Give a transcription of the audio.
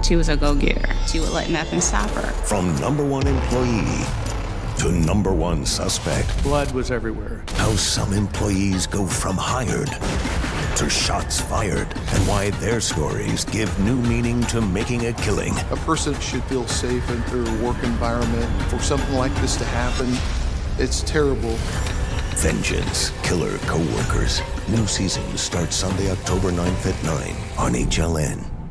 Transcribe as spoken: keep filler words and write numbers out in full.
She was a go-getter. She would let nothing stop her. From number one employee to number one suspect. Blood was everywhere. How some employees go from hired to shots fired, and why their stories give new meaning to making a killing. A person should feel safe in their work environment. For something like this to happen, it's terrible. Vengeance, Killer Coworkers. New season starts Sunday, October ninth at nine on H L N.